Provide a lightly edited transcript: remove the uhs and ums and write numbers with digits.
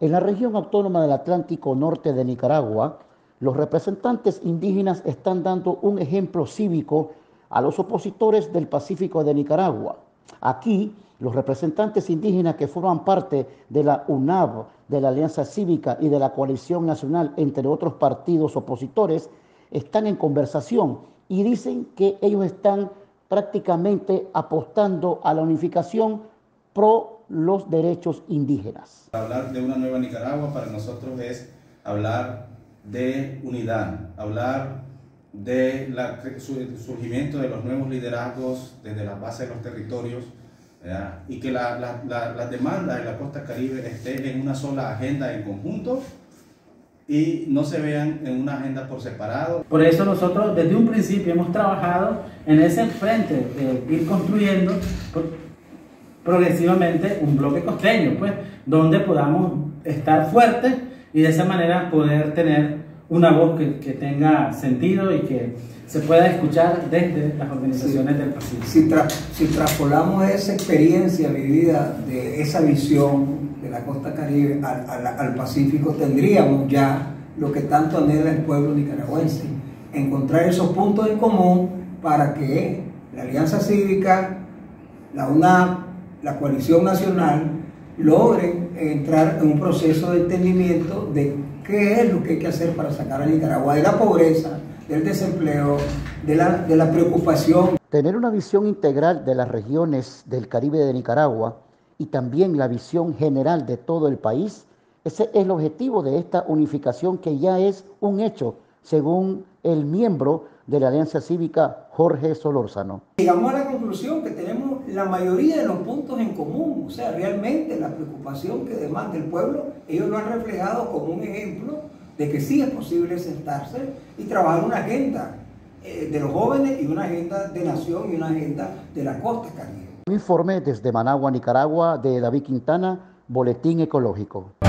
En la región autónoma del Atlántico Norte de Nicaragua, los representantes indígenas están dando un ejemplo cívico a los opositores del Pacífico de Nicaragua. Aquí, los representantes indígenas que forman parte de la UNAV, de la Alianza Cívica y de la Coalición Nacional, entre otros partidos opositores, están en conversación y dicen que ellos están prácticamente apostando a la unificación pro los derechos indígenas. Hablar de una nueva Nicaragua para nosotros es hablar de unidad, hablar del surgimiento de los nuevos liderazgos desde la base de los territorios, ¿verdad? Y que las demandas de la costa caribe estén en una sola agenda en conjunto y no se vean en una agenda por separado. Por eso nosotros desde un principio hemos trabajado en ese frente de ir construyendo progresivamente un bloque costeño, pues, donde podamos estar fuertes y de esa manera poder tener una voz que tenga sentido y que se pueda escuchar desde las organizaciones del Pacífico. Si traspolamos esa experiencia vivida de esa visión de la costa caribe al Pacífico, tendríamos ya lo que tanto anhela el pueblo nicaragüense, encontrar esos puntos en común para que la Alianza Cívica, la UNAV, la Coalición Nacional logren entrar en un proceso de entendimiento de qué es lo que hay que hacer para sacar a Nicaragua de la pobreza, del desempleo, de la preocupación. Tener una visión integral de las regiones del Caribe de Nicaragua y también la visión general de todo el país, ese es el objetivo de esta unificación que ya es un hecho, según el miembro de la Alianza Cívica, Jorge Solórzano. Llegamos a la conclusión que tenemos la mayoría de los puntos en común, o sea, realmente la preocupación que demanda el pueblo, ellos lo han reflejado como un ejemplo de que sí es posible sentarse y trabajar una agenda de los jóvenes y una agenda de nación y una agenda de la costa caribe. Un informe desde Managua, Nicaragua, de David Quintana, Boletín Ecológico.